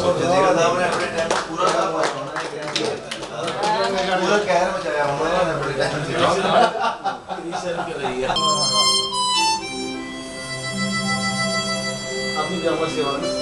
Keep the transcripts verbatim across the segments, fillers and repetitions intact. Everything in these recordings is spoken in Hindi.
चंडीगढ़ साहब ने अपने टाइम पूरा पूरा कहर मचाया उन्होंने अपने टाइम से कर रही है अपनी जमा सेवा में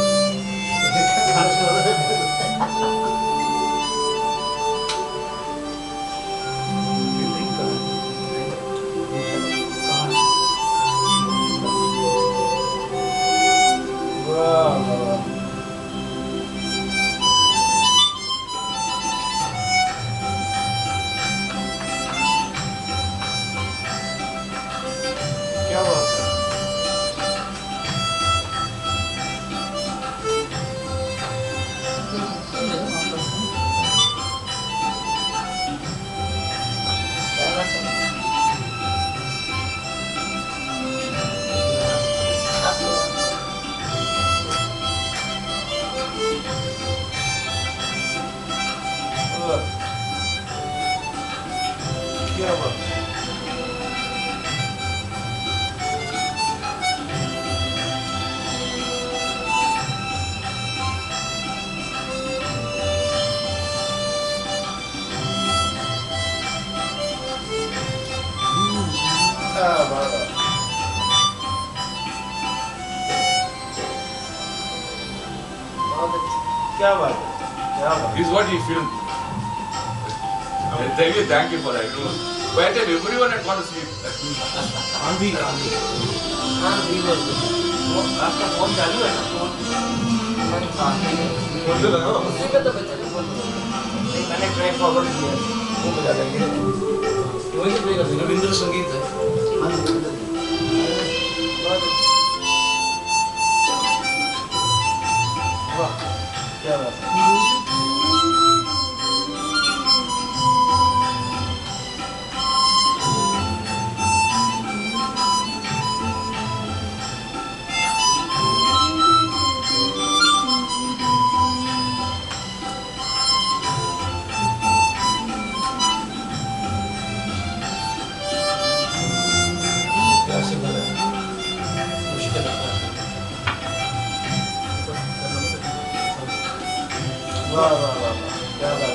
क्या बात है क्या बात This is what he filmed. Thank you, thank you for that. Why did everyone had gone to sleep? आंधी आंधी आंधी में वो आपका फोन चालू है ना फोन मैंने कहा फोन तो लगाओ उसी पे तो बच्चे फोन नहीं मैंने ट्रैक फॉरवर्ड किया वो बजा देंगे वही तो प्ले कर देंगे रविंद्र संगीत है हाँ वाह क्या बात है वाह वाह वाह क्या बात है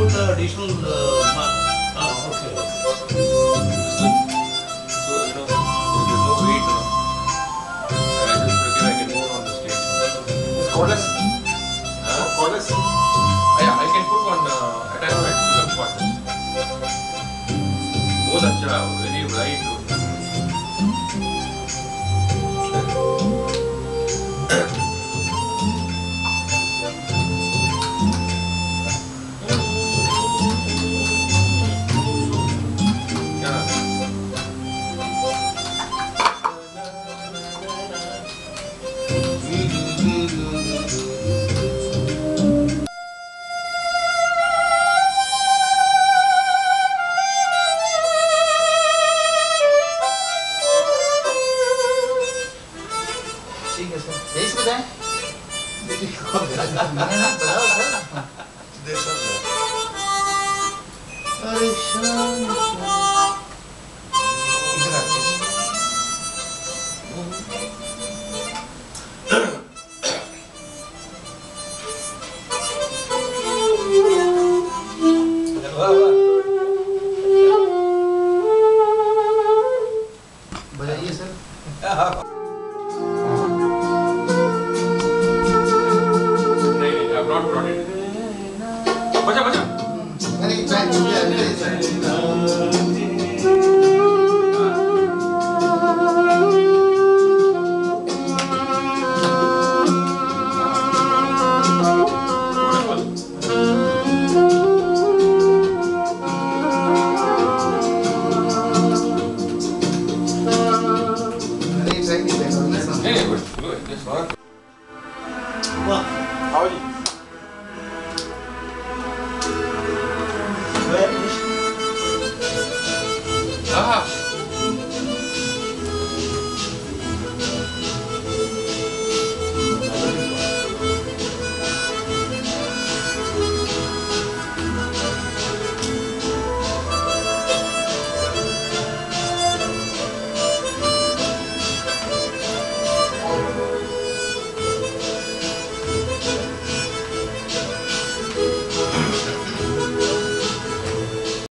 put uh, additional. Uh, uh, okay. So you know, there's no weight, you know. And I just feel I can move on the stage. It's cordless. Huh? Cordless. Yeah, I can put one uh, attachment to the cordless. बहुत अच्छा है, very bright. ठीक है सर, यही से बताएं? बताओ सर। अरे शाम इधर आके वाह वाह बजाइए sir. I've not brought it. Baja, baja. नहीं, नहीं, नहीं, नहीं, नहीं, नहीं।